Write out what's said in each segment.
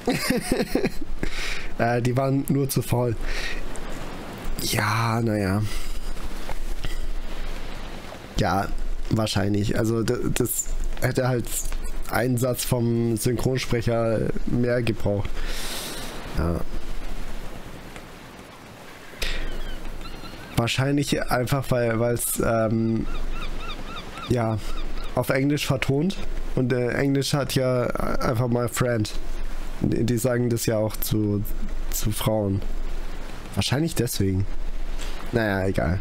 Die waren nur zu faul. Ja, naja. Ja, wahrscheinlich. Also das hätte halt einen Satz vom Synchronsprecher mehr gebraucht. Ja. Wahrscheinlich einfach, weil es ja auf Englisch vertont und Englisch hat ja einfach mal Friend. Die sagen das ja auch zu Frauen. Wahrscheinlich deswegen. Naja, egal.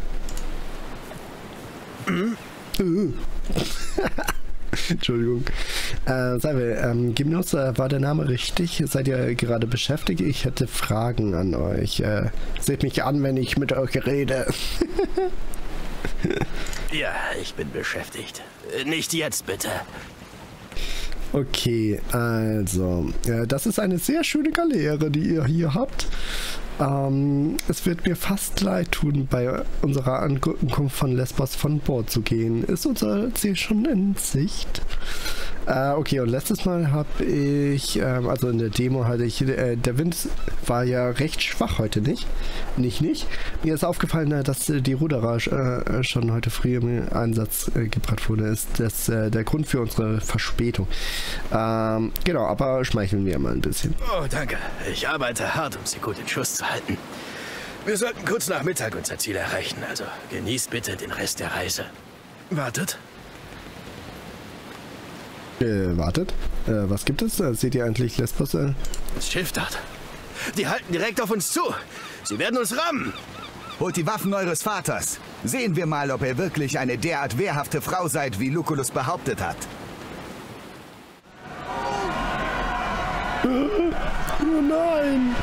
Entschuldigung. Gymnos, war der Name richtig? Seid ihr gerade beschäftigt? Ich hätte Fragen an euch. Seht mich an, wenn ich mit euch rede. Ja, ich bin beschäftigt. Nicht jetzt, bitte. Okay, also, das ist eine sehr schöne Galeere, die ihr hier habt. Es wird mir fast leid tun, bei unserer Ankunft von Lesbos von Bord zu gehen. Ist unser Ziel schon in Sicht? Okay, und letztes Mal habe ich, also in der Demo hatte ich, der Wind war ja recht schwach heute, nicht? Nicht. Mir ist aufgefallen, dass die Ruderer schon heute früh im Einsatz gebracht wurde. Ist das der Grund für unsere Verspätung. Genau, aber schmeicheln wir mal ein bisschen. Oh, danke. Ich arbeite hart, um Sie gut in Schuss zu halten. Wir sollten kurz nach Mittag unser Ziel erreichen, also genießt bitte den Rest der Reise. Wartet. Wartet? Was gibt es? Seht ihr eigentlich Lesbos? Das Schiff dort. Die halten direkt auf uns zu. Sie werden uns rammen. Holt die Waffen eures Vaters. Sehen wir mal, ob ihr wirklich eine derart wehrhafte Frau seid, wie Lucullus behauptet hat. Oh nein!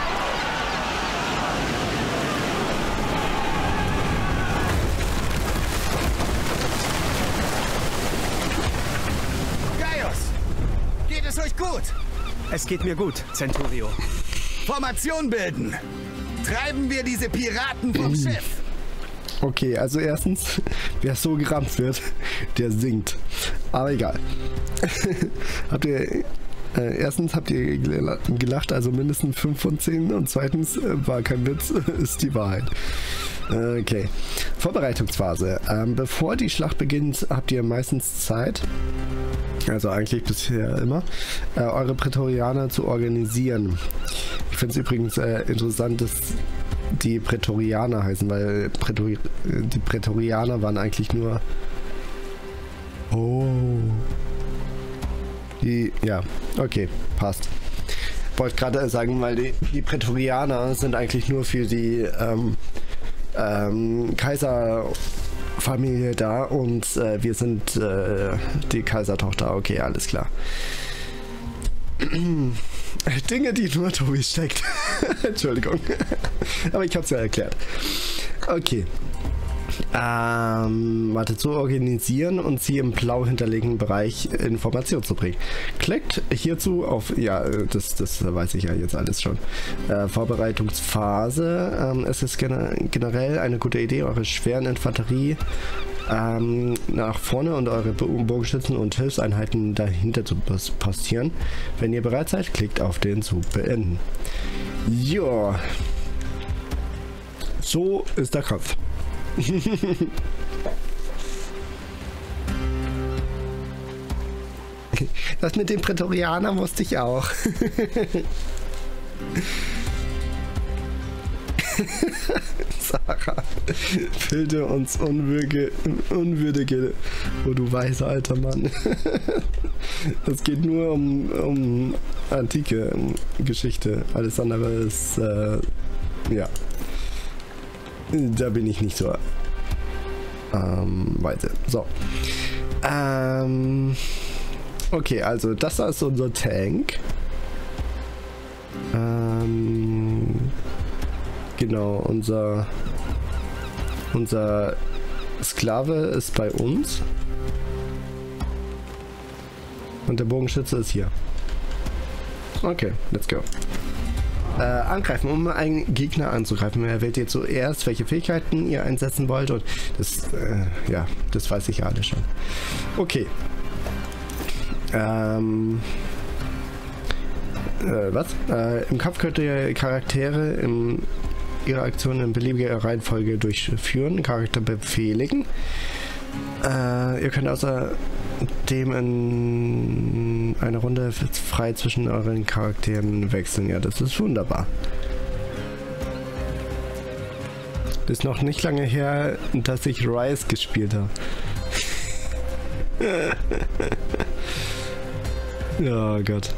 Geht es euch gut? Es geht mir gut, Centurio. Formation bilden. Treiben wir diese Piraten vom Schiff. Okay, also erstens, wer so gerammt wird, der singt. Aber egal. Erstens habt ihr gelacht, also mindestens 5 von 10. Und zweitens, war kein Witz, ist die Wahrheit. Okay. Vorbereitungsphase. Bevor die Schlacht beginnt, habt ihr meistens Zeit, also eigentlich bisher immer, eure Prätorianer zu organisieren. Ich finde es übrigens interessant, dass die Prätorianer heißen, weil die Prätorianer waren eigentlich nur... Oh... Ja, okay, passt. Wollte gerade sagen, weil die Prätorianer sind eigentlich nur für die Kaiserfamilie da und wir sind die Kaisertochter. Okay, alles klar. Dinge, die nur Tobi steckt. Entschuldigung. Aber ich habe es ja erklärt. Okay. Warte, zu organisieren und sie im blau hinterlegten Bereich Informationen zu bringen. Klickt hierzu auf, ja, das weiß ich ja jetzt alles schon. Vorbereitungsphase. Es ist generell eine gute Idee, eure schweren Infanterie nach vorne und eure Bogenschützen und Hilfseinheiten dahinter zu postieren. Wenn ihr bereit seid, klickt auf den zu beenden. Ja. So ist der Kampf. Das mit den Prätorianern wusste ich auch. Sarah, filter uns Unwürdige, wo du weißer alter Mann. Das geht nur um antike Geschichte. Alles andere ist, ja. Da bin ich nicht so weiter. So. Okay, also das ist unser Tank. Genau, unser Sklave ist bei uns. Und der Bogenschütze ist hier. Okay, let's go. Angreifen, um einen Gegner anzugreifen. Wählt ihr zuerst, welche Fähigkeiten ihr einsetzen wollt, und das, ja, das weiß ich ja alles schon. Im Kampf könnt ihr Charaktere ihre Aktionen in beliebiger Reihenfolge durchführen, Charakter befehligen. Ihr könnt außerdem in einer Runde frei zwischen euren Charakteren wechseln. Ja, das ist wunderbar. Das ist noch nicht lange her, dass ich Rise gespielt habe. Oh Gott.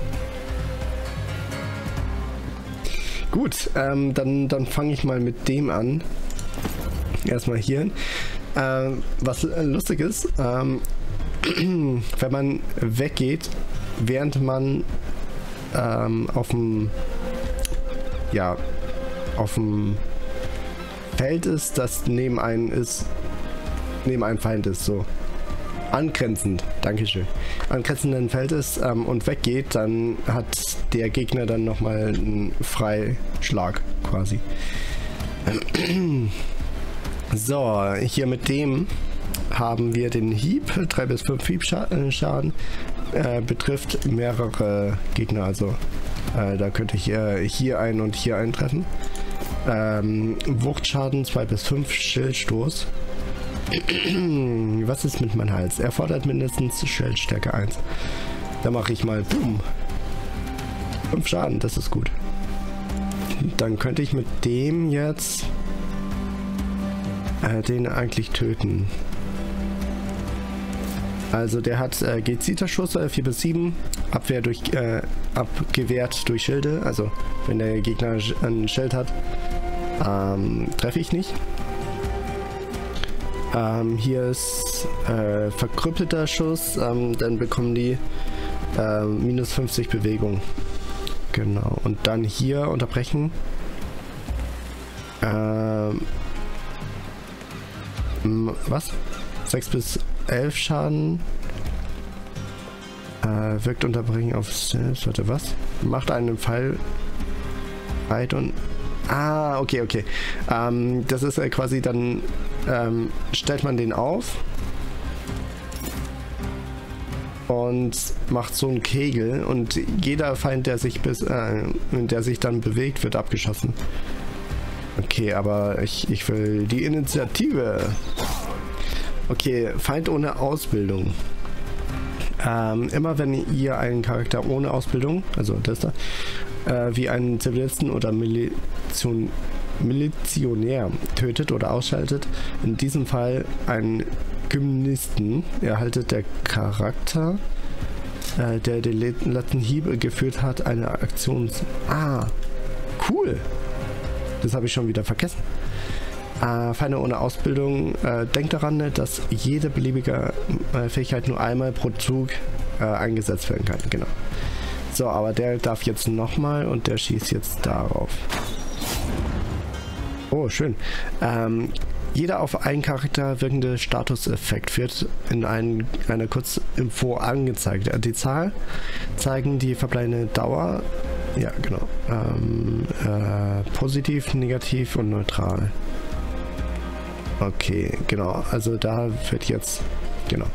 Gut, dann fange ich mal mit dem an. Erstmal hier. Was lustig ist, wenn man weggeht, während man auf dem Feld ist, das neben einem Feind ist, so. Angrenzend, dankeschön. Angrenzenden Feld ist und weggeht, dann hat der Gegner dann nochmal einen Freischlag quasi. So, hier mit dem haben wir den Hieb, 3 bis 5 Hiebschaden, betrifft mehrere Gegner, also da könnte ich hier einen und hier einen treffen. Wuchtschaden 2 bis 5 Schildstoß. Was ist mit meinem Hals? Er fordert mindestens Schildstärke 1. Da mache ich mal boom. 5 Schaden, das ist gut. Dann könnte ich mit dem jetzt den eigentlich töten. Also der hat Gezieterschuss 4 bis 7, Abwehr durch abgewehrt durch Schilde. Also wenn der Gegner ein Schild hat, treffe ich nicht. Hier ist verkrüppelter Schuss, dann bekommen die minus 50 Bewegung. Genau. Und dann hier unterbrechen. Was? 6 bis 11 Schaden. Wirkt unterbrechen auf selbst. Warte, was? Macht einen Pfeil weit und... Ah, okay. Das ist quasi dann... stellt man den auf und macht so einen Kegel und jeder Feind, der sich dann bewegt, wird abgeschossen. Okay, aber ich will die Initiative. Okay, Feind ohne Ausbildung. Immer wenn ihr einen Charakter ohne Ausbildung, also das da, wie einen Zivilisten oder Milizionär tötet oder ausschaltet, in diesem Fall einen Gymnisten, erhaltet der Charakter, der den letzten Hieb geführt hat, eine Aktions... Ah, cool! Das habe ich schon wieder vergessen. Feinde ohne Ausbildung, denkt daran, dass jede beliebige Fähigkeit nur einmal pro Zug eingesetzt werden kann. Genau. So, aber der darf jetzt nochmal und der schießt jetzt darauf. Oh, schön. Jeder auf einen Charakter wirkende Statuseffekt wird in einer Kurzinfo angezeigt. Die Zahl zeigen die verbleibende Dauer. Ja, genau. Positiv, negativ und neutral. Okay, genau. Also da wird jetzt... Genau.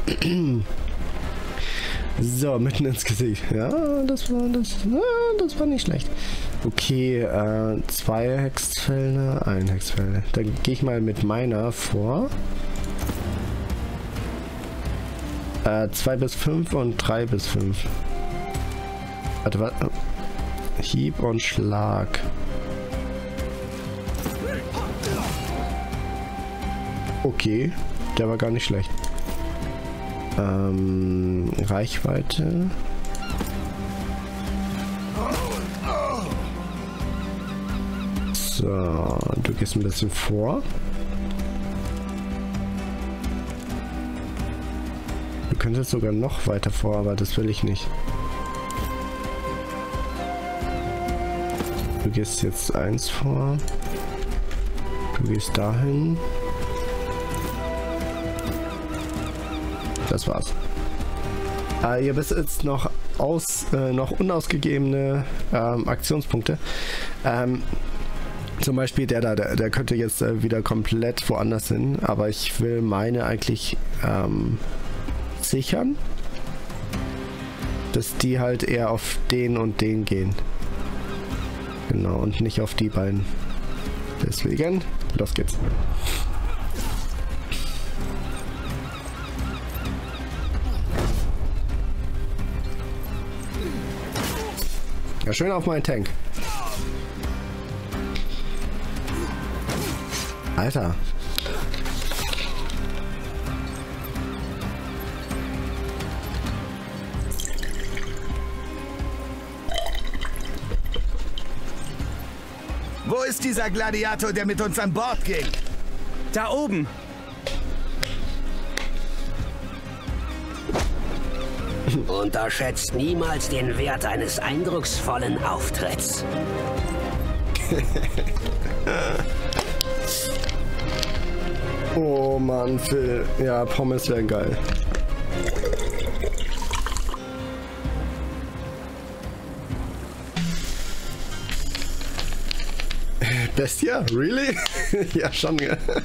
So, mitten ins Gesicht. Ja, das war nicht schlecht. Okay, 2 Hexfelder, 1 Hexfelder. Dann gehe ich mal mit meiner vor. 2 bis 5 und 3 bis 5. Warte. Hieb und Schlag. Okay, der war gar nicht schlecht. Reichweite. So, du gehst ein bisschen vor. Du könntest sogar noch weiter vor, aber das will ich nicht. Du gehst jetzt 1 vor. Du gehst dahin. Das war's. Ihr besitzt noch unausgegebene Aktionspunkte. Zum Beispiel der könnte jetzt wieder komplett woanders hin, aber ich will meine eigentlich sichern. dass die halt eher auf den und den gehen. Genau, und nicht auf die beiden. Deswegen, los geht's. Ja, schön auf meinen Tank. Alter. Wo ist dieser Gladiator, der mit uns an Bord ging? Da oben. Unterschätzt niemals den Wert eines eindrucksvollen Auftritts. Oh Mann, Phil. Ja, Pommes wären geil. Bestia? Really? Ja, schon.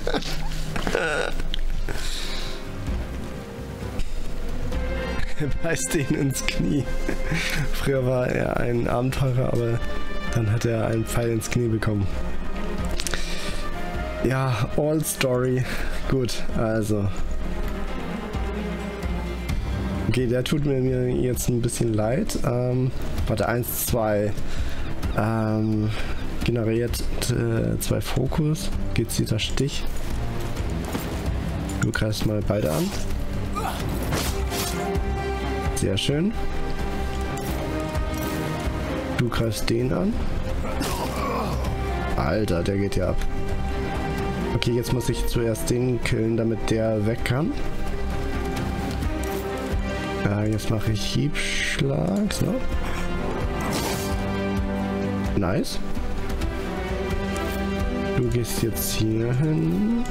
Beißt ihn ins Knie. Früher war er ein Abenteurer, aber dann hat er einen Pfeil ins Knie bekommen. Ja, All Story. Gut, also. Okay, der tut mir jetzt ein bisschen leid. Warte, 1, 2. Generiert 2 Fokus. Gezielter Stich. Du greifst mal beide an. Sehr schön. Du greifst den an. Alter, der geht ja ab. Okay, jetzt muss ich zuerst den killen, damit der weg kann. Jetzt mache ich Hiebschlag. So. Nice. Du gehst jetzt hier hin.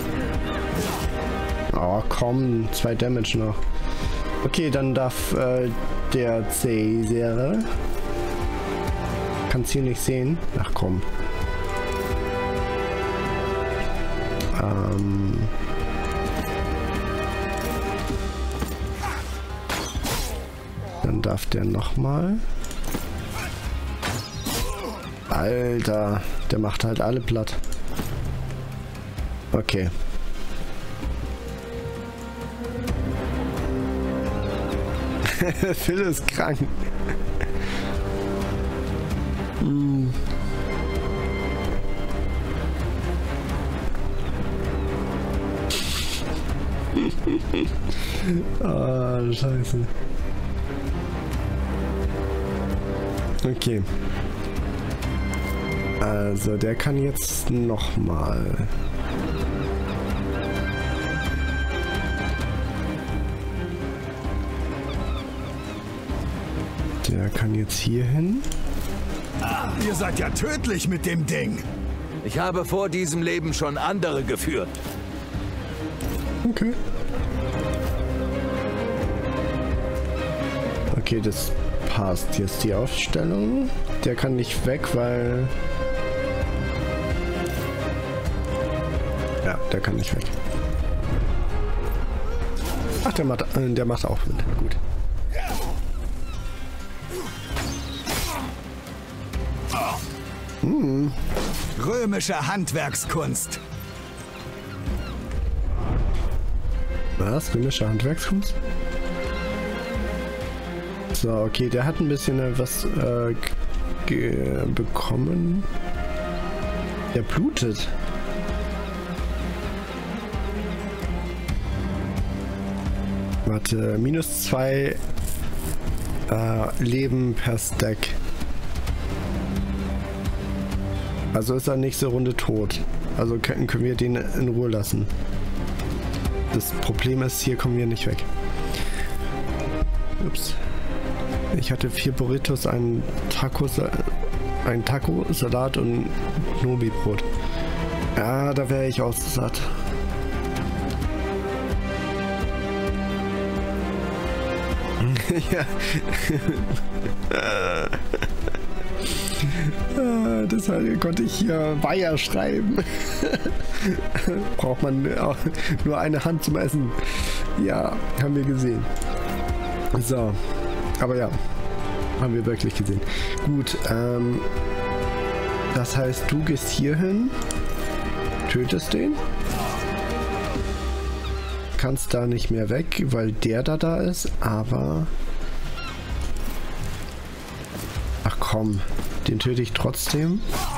Oh, komm. 2 Damage noch. Okay, dann darf der Caesar. Kannst hier nicht sehen. Ach komm. Dann darf der nochmal. Alter, der macht halt alle platt. Okay. Phil ist krank. Ah, scheiße. Okay. Also, der kann jetzt nochmal. Der kann jetzt hier hin. Ihr seid ja tödlich mit dem Ding. Ich habe vor diesem Leben schon andere geführt. Okay. Okay, das passt. Jetzt die Aufstellung. Der kann nicht weg, weil... Ja, der kann nicht weg. Ach, der macht auch mit. Gut. Römische Handwerkskunst. Was? Römische Handwerkskunst? So, okay, der hat ein bisschen was bekommen. Der blutet. Warte, -2 Leben per Stack. Also ist er nächste Runde tot. Also können wir den in Ruhe lassen. Das Problem ist, hier kommen wir nicht weg. Ups. Ich hatte 4 Burritos, ein Taco-Salat und Nobi-Brot. Ja, da wäre ich auch satt. Ja. Deshalb konnte ich hier Weiher schreiben. Braucht man nur eine Hand zum Essen. Ja, haben wir gesehen. So. Aber ja, haben wir wirklich gesehen. Gut, das heißt, du gehst hier hin, tötest den. Kannst da nicht mehr weg, weil der da ist, aber... Ach komm, den töte ich trotzdem.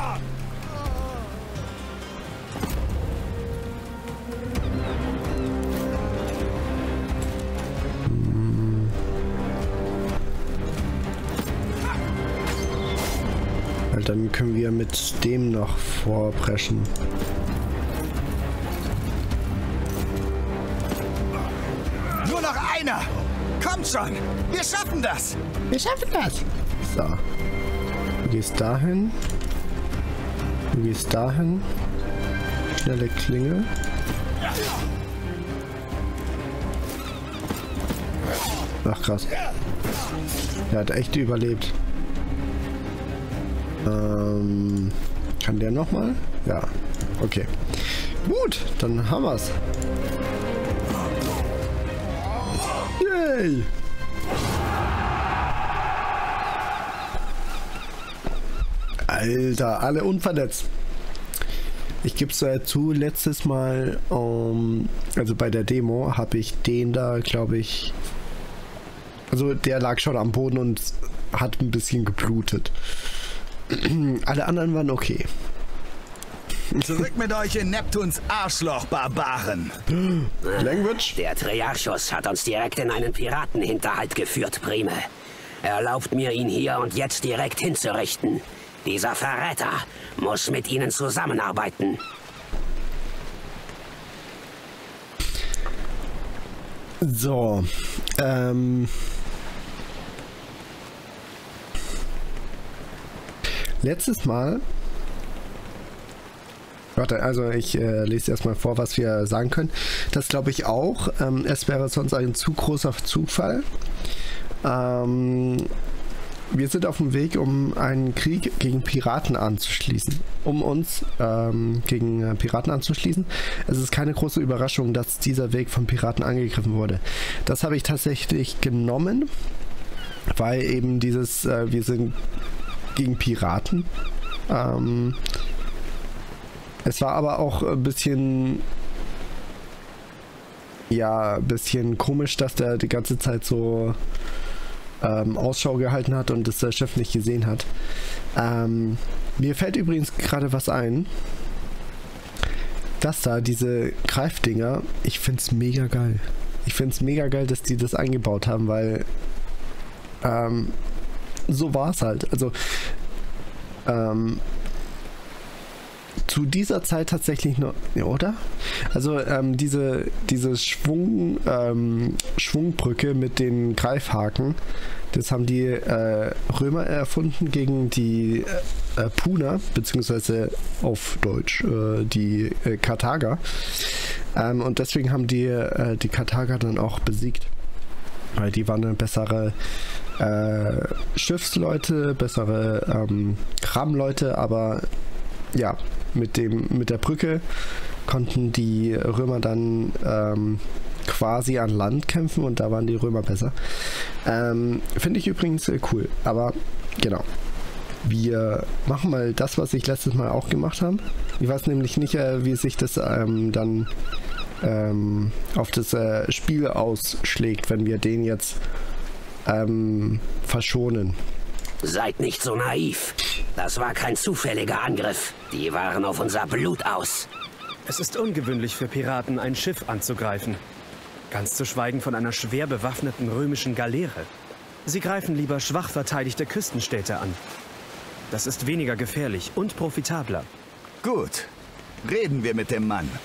Weil dann können wir mit dem noch vorpreschen. Nur noch einer! Kommt schon! Wir schaffen das! Wir schaffen das! So. Du gehst dahin. Du gehst dahin. Schnelle Klinge. Ach krass. Der hat echt überlebt. Kann der nochmal? Ja. Okay. Gut, dann haben wir's. Yay! Alter, alle unverletzt. Ich gebe es zu, letztes Mal, also bei der Demo, habe ich den da, glaube ich, also der lag schon am Boden und hat ein bisschen geblutet. Alle anderen waren okay. Zurück mit euch in Neptuns Arschloch, Barbaren! Language? Der Triarchos hat uns direkt in einen Piratenhinterhalt geführt, Prime. Erlaubt mir, ihn hier und jetzt direkt hinzurichten. Dieser Verräter muss mit ihnen zusammenarbeiten. So, letztes Mal... Warte, also ich lese erstmal vor, was wir sagen können. Das glaube ich auch. Es wäre sonst ein zu großer Zufall. Wir sind auf dem Weg, um einen Krieg gegen Piraten anzuschließen. Um uns gegen Piraten anzuschließen. Es ist keine große Überraschung, dass dieser Weg von Piraten angegriffen wurde. Das habe ich tatsächlich genommen, weil eben dieses, wir sind gegen Piraten. Es war aber auch ein bisschen, ja, ein bisschen komisch, dass der die ganze Zeit so Ausschau gehalten hat und das Schiff nicht gesehen hat. Mir fällt übrigens gerade was ein. Das da, diese Greifdinger, ich finde es mega geil. Ich finde es mega geil, dass die das eingebaut haben, weil so war es halt. Also zu dieser Zeit tatsächlich noch, oder? Also diese Schwungbrücke mit den Greifhaken, das haben die Römer erfunden gegen die Puner, beziehungsweise auf Deutsch die Karthager. Und deswegen haben die Karthager dann auch besiegt. Weil die waren eine bessere Schiffsleute, bessere Kramleute, aber ja, mit der Brücke konnten die Römer dann quasi an Land kämpfen und da waren die Römer besser. Finde ich übrigens cool, aber genau. Wir machen mal das, was ich letztes Mal auch gemacht habe. Ich weiß nämlich nicht, wie sich das dann auf das Spiel ausschlägt, wenn wir den jetzt verschonen. Seid nicht so naiv. Das war kein zufälliger Angriff. Die waren auf unser Blut aus. Es ist ungewöhnlich für Piraten, ein Schiff anzugreifen. Ganz zu schweigen von einer schwer bewaffneten römischen Galeere. Sie greifen lieber schwach verteidigte Küstenstädte an. Das ist weniger gefährlich und profitabler. Gut. Reden wir mit dem Mann.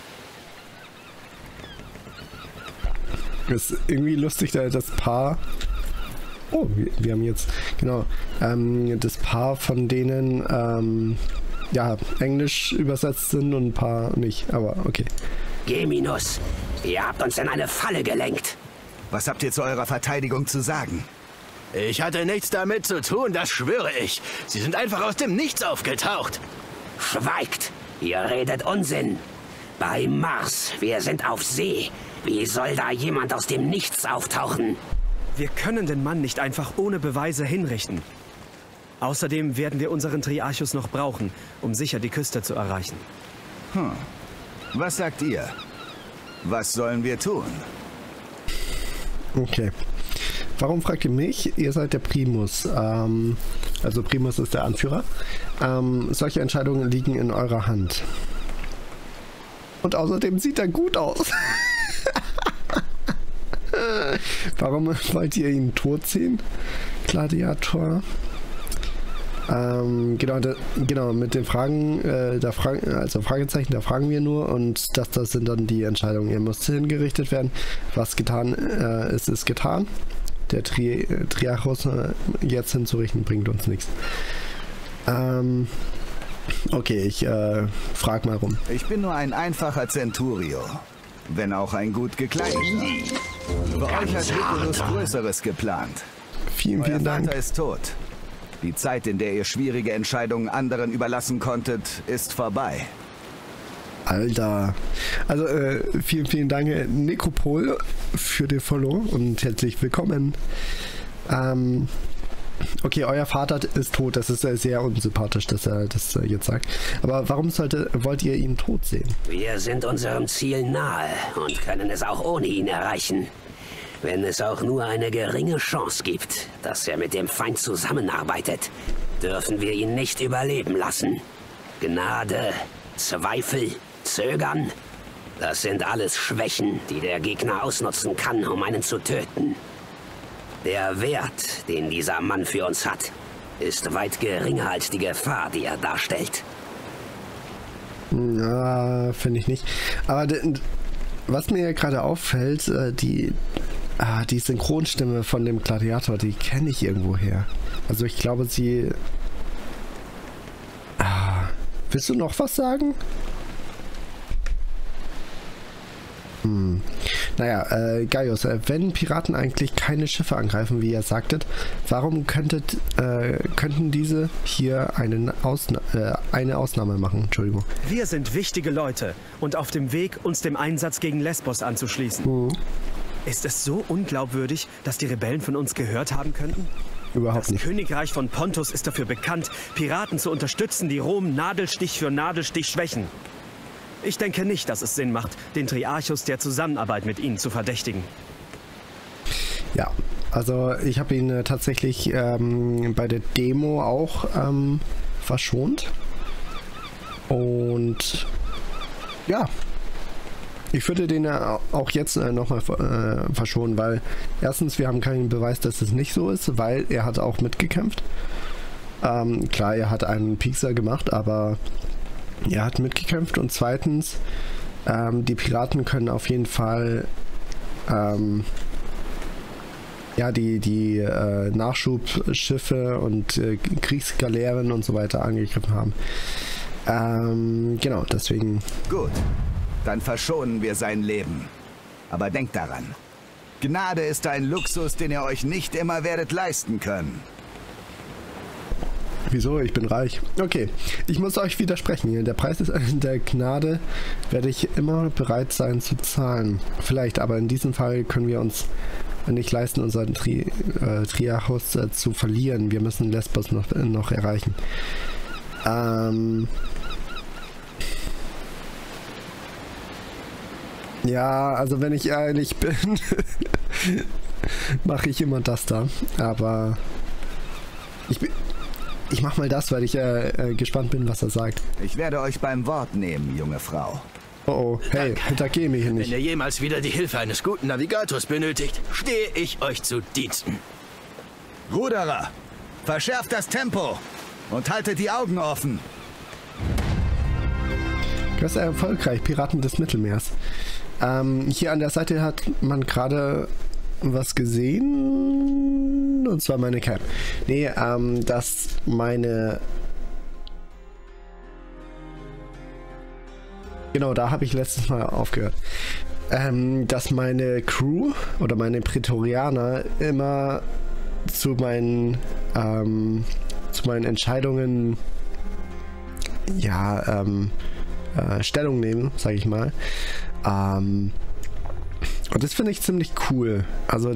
Das ist irgendwie lustig, da das Paar... Oh, wir haben jetzt, genau, das Paar von denen, ja, Englisch übersetzt sind und ein paar nicht, aber okay. Geminus, ihr habt uns in eine Falle gelenkt. Was habt ihr zu eurer Verteidigung zu sagen? Ich hatte nichts damit zu tun, das schwöre ich. Sie sind einfach aus dem Nichts aufgetaucht. Schweigt, ihr redet Unsinn. Bei Mars, wir sind auf See. Wie soll da jemand aus dem Nichts auftauchen? Wir können den Mann nicht einfach ohne Beweise hinrichten. Außerdem werden wir unseren Triarchus noch brauchen, um sicher die Küste zu erreichen. Was sagt ihr? Was sollen wir tun? Okay. Warum fragt ihr mich? Ihr seid der Primus. Also Primus ist der Anführer. Solche Entscheidungen liegen in eurer Hand. Und außerdem sieht er gut aus. Warum wollt ihr ihn tot sehen? Gladiator. Genau, mit den Fragen, also Fragezeichen, da fragen wir nur und das sind dann die Entscheidungen. Er muss hingerichtet werden. Was getan ist, ist getan. Der Triarchus jetzt hinzurichten, bringt uns nichts. Okay, ich frag mal rum. Ich bin nur ein einfacher Centurio. Wenn auch ein gut gekleideter. Für euch hat Lucullus Größeres geplant. Vielen Dank. Euer Vater ist tot. Die Zeit, in der ihr schwierige Entscheidungen anderen überlassen konntet, ist vorbei. Alter. Also, vielen Dank, Nekropol, für den Follow und herzlich willkommen. Okay, euer Vater ist tot. Das ist sehr unsympathisch, dass er das jetzt sagt. Aber warum wollt ihr ihn tot sehen? Wir sind unserem Ziel nahe und können es auch ohne ihn erreichen. Wenn es auch nur eine geringe Chance gibt, dass er mit dem Feind zusammenarbeitet, dürfen wir ihn nicht überleben lassen. Gnade, Zweifel, Zögern, das sind alles Schwächen, die der Gegner ausnutzen kann, um einen zu töten. Der Wert, den dieser Mann für uns hat, ist weit geringer als die Gefahr, die er darstellt. Ja, finde ich nicht. Aber was mir gerade auffällt, die Synchronstimme von dem Gladiator, die kenne ich irgendwo her. Also ich glaube, sie... willst du noch was sagen? Naja, Gaius, wenn Piraten eigentlich keine Schiffe angreifen, wie ihr sagtet, warum könnten diese hier eine Ausnahme machen? Entschuldigung. Wir sind wichtige Leute und auf dem Weg, uns dem Einsatz gegen Lesbos anzuschließen. Ist es so unglaubwürdig, dass die Rebellen von uns gehört haben könnten? Überhaupt nicht. Das Königreich von Pontus ist dafür bekannt, Piraten zu unterstützen, die Rom Nadelstich für Nadelstich schwächen. Ich denke nicht, dass es Sinn macht, den Triarchus der Zusammenarbeit mit ihnen zu verdächtigen. Ja, also ich habe ihn tatsächlich bei der Demo auch verschont. Und ja, ich würde den auch jetzt nochmal verschonen, weil erstens, wir haben keinen Beweis, dass es nicht so ist, weil er hat auch mitgekämpft. Klar, er hat einen Piekser gemacht, aber er hat mitgekämpft. Und zweitens, die Piraten können auf jeden Fall die Nachschubschiffe und Kriegsgaleeren und so weiter angegriffen haben. Genau, deswegen. Gut, dann verschonen wir sein Leben. Aber denkt daran, Gnade ist ein Luxus, den ihr euch nicht immer werdet leisten können. Wieso? Ich bin reich. Okay, ich muss euch widersprechen. Der Preis der Gnade werde ich immer bereit sein zu zahlen. Vielleicht, aber in diesem Fall können wir uns nicht leisten, unseren Triarchus zu verlieren. Wir müssen Lesbos noch erreichen. Ja, also wenn ich ehrlich bin, mache ich immer das da. Aber ich mache mal das, weil ich gespannt bin, was er sagt. Ich werde euch beim Wort nehmen, junge Frau. Oh, hey, hintergehe mich hier nicht. Wenn ihr jemals wieder die Hilfe eines guten Navigators benötigt, stehe ich euch zu Diensten. Ruderer, verschärft das Tempo und haltet die Augen offen. Das ist erfolgreich, Piraten des Mittelmeers. Hier an der Seite hat man gerade was gesehen, und zwar meine Cap. Nee, dass meine... Genau, da habe ich letztes Mal aufgehört. Dass meine Crew oder meine Prätorianer immer zu meinen Entscheidungen Stellung nehmen, sage ich mal. Und das finde ich ziemlich cool. Also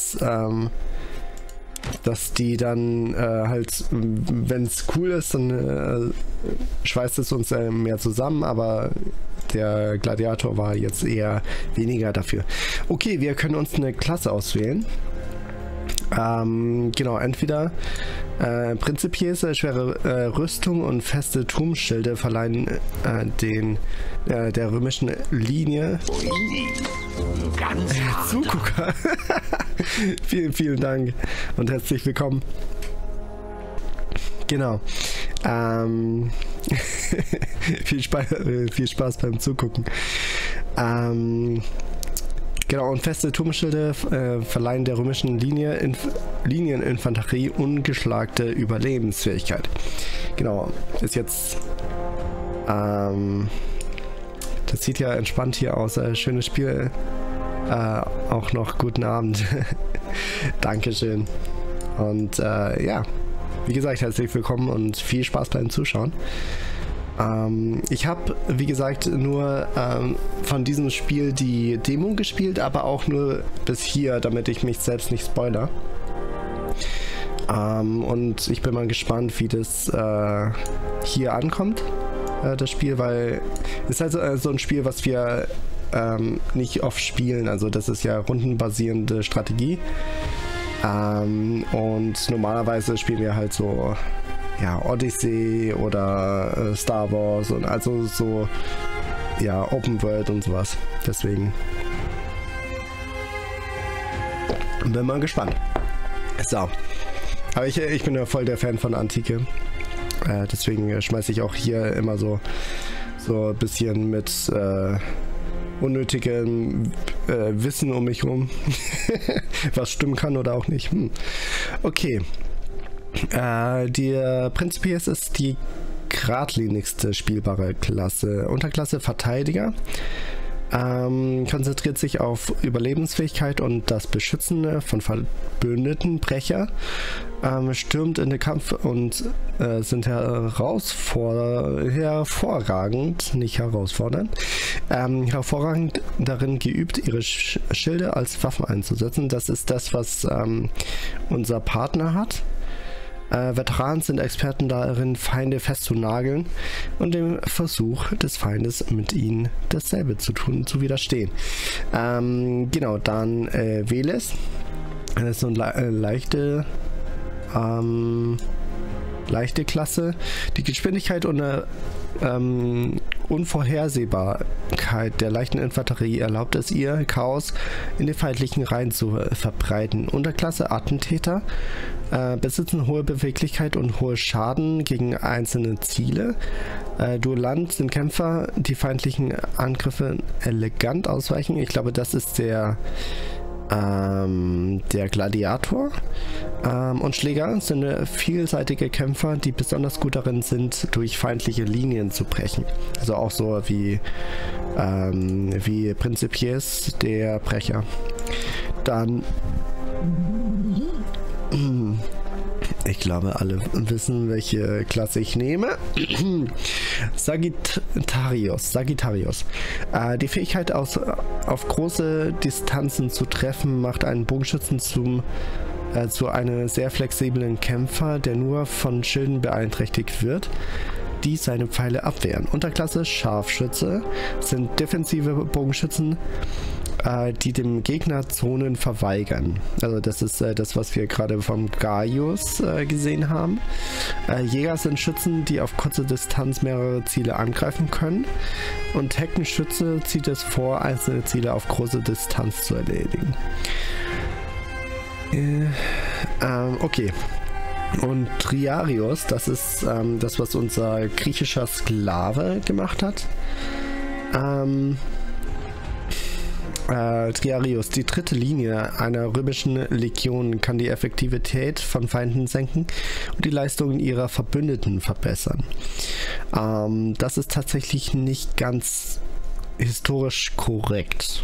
dass die dann halt, wenn es cool ist, dann schweißt es uns mehr zusammen, aber der Gladiator war jetzt eher weniger dafür. Okay, wir können uns eine Klasse auswählen. Genau, entweder Prinzipiers, schwere Rüstung und feste Turmschilde verleihen der römischen Linie Zugucker. Vielen Dank und herzlich willkommen. Genau. Viel Spaß beim Zugucken. Genau, und feste Turmschilde verleihen der römischen Linieninfanterie ungeschlagte Überlebensfähigkeit. Genau, ist jetzt... das sieht ja entspannt hier aus. Schönes Spiel. Auch noch guten Abend. Dankeschön. Und ja, wie gesagt, herzlich willkommen und viel Spaß beim Zuschauen. Ich habe, wie gesagt, nur von diesem Spiel die Demo gespielt, aber auch nur bis hier, damit ich mich selbst nicht spoilere. Und ich bin mal gespannt, wie das hier ankommt, das Spiel, weil es ist halt so ein Spiel, was wir nicht oft spielen. Also das ist ja rundenbasierende Strategie. Und normalerweise spielen wir halt so... ja, Odyssey oder Star Wars und also so, ja, Open World und sowas. Deswegen bin mal gespannt. So. Aber ich bin ja voll der Fan von Antike. Deswegen schmeiße ich auch hier immer so ein bisschen mit unnötigem Wissen um mich rum. Was stimmen kann oder auch nicht. Okay. Die Prinzipiers ist die geradlinigste spielbare Klasse. Unterklasse Verteidiger. Konzentriert sich auf Überlebensfähigkeit und das Beschützen von verbündeten Brecher. Stürmt in den Kampf und sind hervorragend, nicht herausfordernd, hervorragend darin geübt, ihre Schilde als Waffen einzusetzen. Das ist das, was unser Partner hat. Veteranen sind Experten darin, Feinde festzunageln und dem Versuch des Feindes mit ihnen dasselbe zu tun, zu widerstehen. Genau, dann Veles. Das ist so eine leichte Klasse. Die Geschwindigkeit und Unvorhersehbarkeit der leichten Infanterie erlaubt es ihr, Chaos in den feindlichen Reihen zu verbreiten. Unterklasse Attentäter besitzen hohe Beweglichkeit und hohe Schaden gegen einzelne Ziele. Duellant sind Kämpfer, die feindlichen Angriffe elegant ausweichen. Ich glaube, das ist der Gladiator. Und Schläger sind vielseitige Kämpfer, die besonders gut darin sind, durch feindliche Linien zu brechen. Also auch so wie Prinzipiers, der Brecher. Dann ich glaube, alle wissen, welche Klasse ich nehme. Sagittarius. Die Fähigkeit, auf große Distanzen zu treffen, macht einen Bogenschützen zu einem sehr flexiblen Kämpfer, der nur von Schilden beeinträchtigt wird, die seine Pfeile abwehren. Unterklasse Scharfschütze sind defensive Bogenschützen, die dem Gegner Zonen verweigern. Also das ist das, was wir gerade vom Gaius gesehen haben. Jäger sind Schützen, die auf kurze Distanz mehrere Ziele angreifen können. Und Heckenschütze zieht es vor, einzelne Ziele auf große Distanz zu erledigen. Okay. Und Triarius, das ist das, was unser griechischer Sklave gemacht hat. Triarius, die dritte Linie einer römischen Legion, kann die Effektivität von Feinden senken und die Leistungen ihrer Verbündeten verbessern. Das ist tatsächlich nicht ganz historisch korrekt.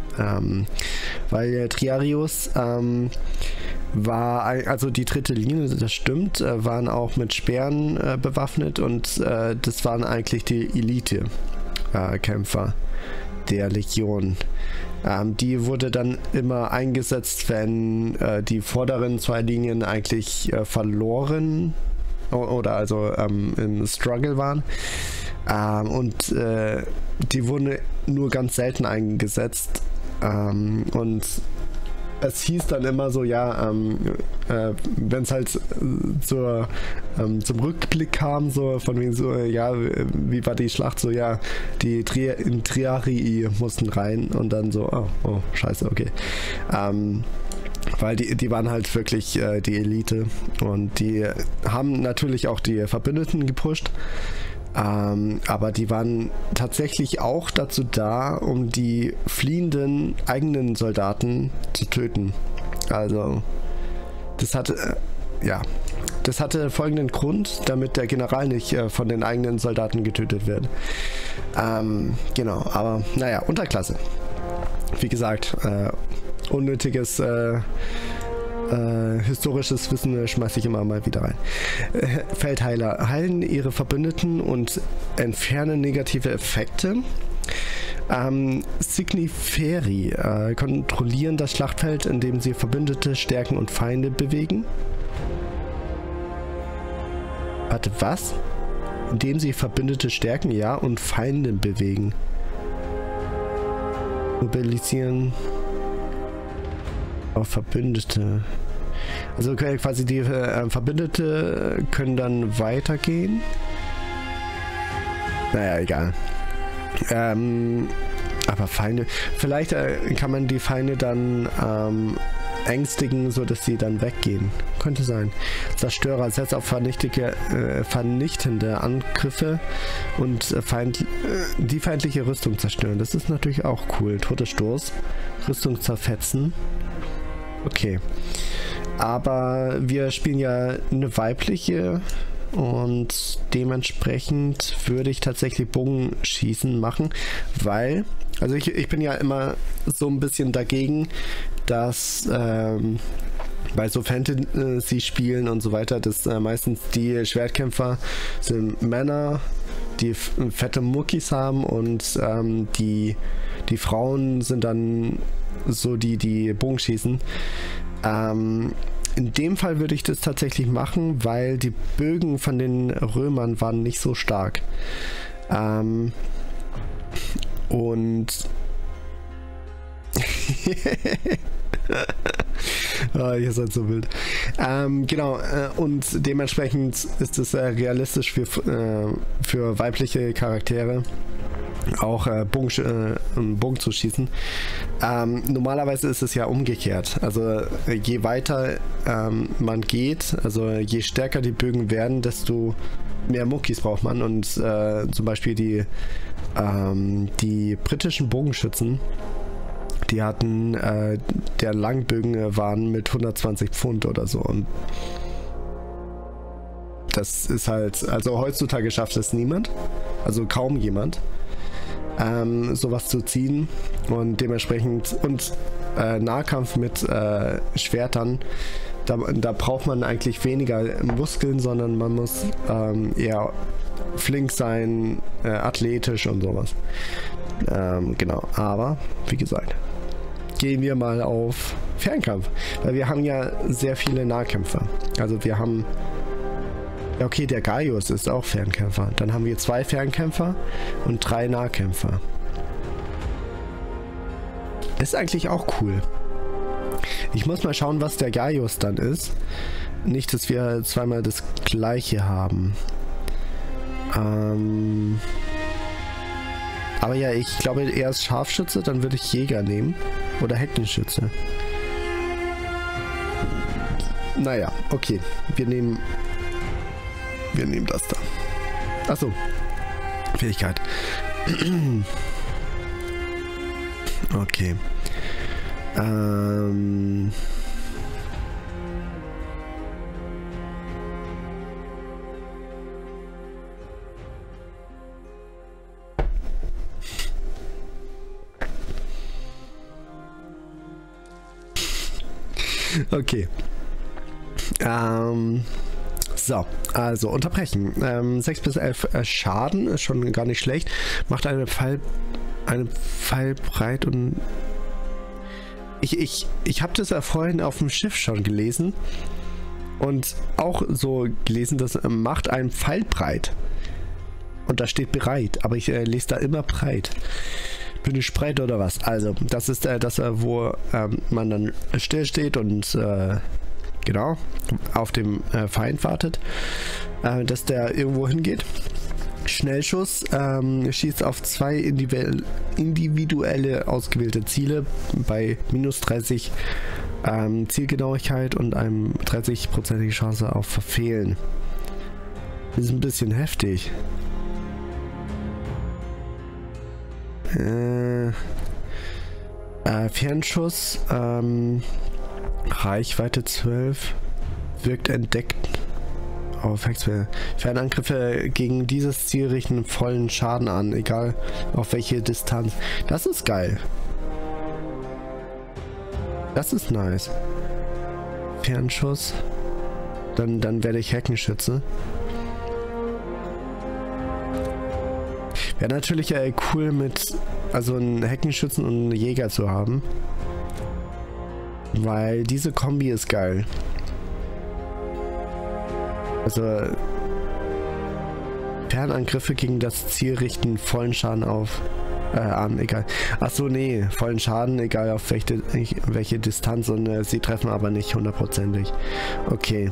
Weil Triarius war, also die dritte Linie, das stimmt, waren auch mit Speeren bewaffnet und das waren eigentlich die Elite-Kämpfer der Legion. Die wurde dann immer eingesetzt, wenn die vorderen 2 Linien eigentlich verloren oder also im Struggle waren. Und die wurden nur ganz selten eingesetzt. Und es hieß dann immer so, ja, wenn es halt zum Rückblick kam, so von wegen so, ja, wie war die Schlacht, so, ja, die Triarii mussten rein und dann so, oh scheiße, okay. Weil die waren halt wirklich die Elite und die haben natürlich auch die Verbündeten gepusht. Aber die waren tatsächlich auch dazu da, um die fliehenden eigenen Soldaten zu töten. Also das hatte folgenden Grund, damit der General nicht von den eigenen Soldaten getötet wird. Genau, aber naja, Unterklasse. Wie gesagt, unnötiges historisches Wissen schmeiße ich immer mal wieder rein. Feldheiler heilen ihre Verbündeten und entfernen negative Effekte. Signiferi kontrollieren das Schlachtfeld, indem sie Verbündete stärken und Feinde bewegen. Warte, was? Indem sie Verbündete stärken, ja, und Feinde bewegen. Mobilisieren auf Verbündete. Also quasi die Verbündete können dann weitergehen. Naja, egal. Aber Feinde. Vielleicht kann man die Feinde dann ängstigen, sodass sie dann weggehen. Könnte sein. Zerstörer setzt auf vernichtende Angriffe und die feindliche Rüstung zerstören. Das ist natürlich auch cool. Todesstoß. Rüstung zerfetzen. Okay. Aber wir spielen ja eine weibliche und dementsprechend würde ich tatsächlich Bogenschießen machen, weil, also ich bin ja immer so ein bisschen dagegen, dass bei so Fantasy-Spielen und so weiter, dass meistens die Schwertkämpfer sind Männer, die fette Muckis haben und die Frauen sind dann so die Bogenschießen. In dem Fall würde ich das tatsächlich machen, weil die Bögen von den Römern waren nicht so stark. Und ihr seid so wild. Genau, und dementsprechend ist es realistisch für weibliche Charaktere auch Bogen zu schießen. Normalerweise ist es ja umgekehrt. Also je weiter man geht, also je stärker die Bögen werden, desto mehr Muckis braucht man. Und zum Beispiel die britischen Bogenschützen, die hatten, der Langbögen waren mit 120 Pfund oder so. Und das ist halt, also heutzutage schafft es niemand, also kaum jemand, sowas zu ziehen, und dementsprechend Nahkampf mit Schwertern, da braucht man eigentlich weniger Muskeln, sondern man muss eher flink sein, athletisch und sowas. Genau, aber wie gesagt, gehen wir mal auf Fernkampf, weil wir haben ja sehr viele Nahkämpfer. Also wir haben, ja okay, der Gaius ist auch Fernkämpfer. Dann haben wir 2 Fernkämpfer und 3 Nahkämpfer. Ist eigentlich auch cool. Ich muss mal schauen, was der Gaius dann ist. Nicht, dass wir zweimal das gleiche haben. Aber ja, ich glaube, er ist Scharfschütze, dann würde ich Jäger nehmen. Oder Heckenschütze. Naja, okay. Wir nehmen das da. Achso. Fähigkeit. Okay. Okay. So, also unterbrechen. 6 bis 11 Schaden ist schon gar nicht schlecht. Macht eine Pfeil breit und Ich habe das ja vorhin auf dem Schiff schon gelesen. Und auch so gelesen, das macht einen Pfeil breit. Und da steht bereit. Aber ich lese da immer breit. Bin ich breit oder was? Also, das ist das, wo man dann still steht und genau auf dem Feind wartet. Dass der irgendwo hingeht. Schnellschuss schießt auf 2 individuelle ausgewählte Ziele bei minus 30 Zielgenauigkeit und einem 30%ige Chance auf Verfehlen. Das ist ein bisschen heftig. Fernschuss, Reichweite 12, wirkt entdeckt. Fernangriffe gegen dieses Ziel richten vollen Schaden an, egal auf welche Distanz. Das ist geil. Das ist nice. Fernschuss. Dann werde ich Heckenschütze. Wäre natürlich cool mit also einen Heckenschützen und einen Jäger zu haben. Weil diese Kombi ist geil. Also Fernangriffe gegen das Ziel richten vollen Schaden an, egal. Achso, nee, vollen Schaden, egal auf welche Distanz und sie treffen aber nicht 100%ig. Okay.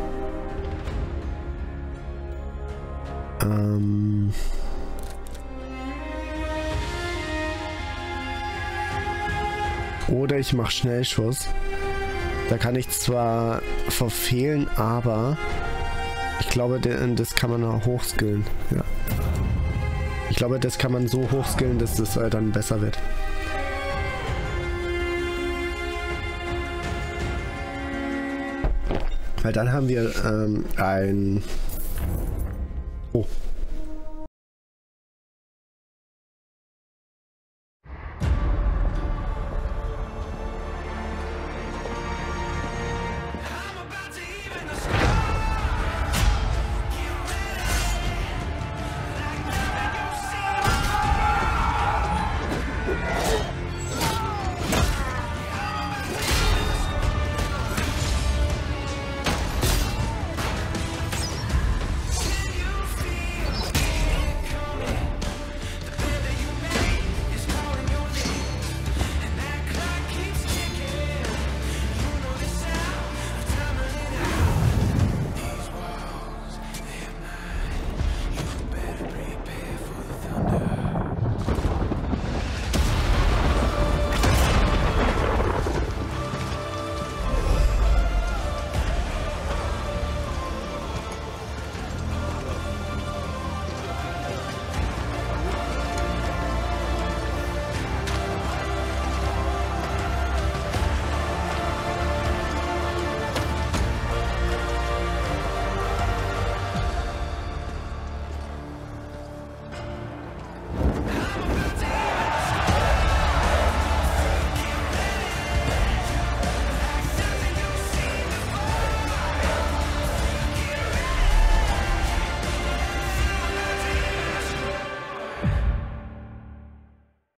Oder ich mache Schnellschuss. Da kann ich zwar verfehlen, aber ich glaube, das kann man auch hochskillen. Ja. Ich glaube, das kann man so hochskillen, dass das dann besser wird. Weil dann haben wir ein... Oh.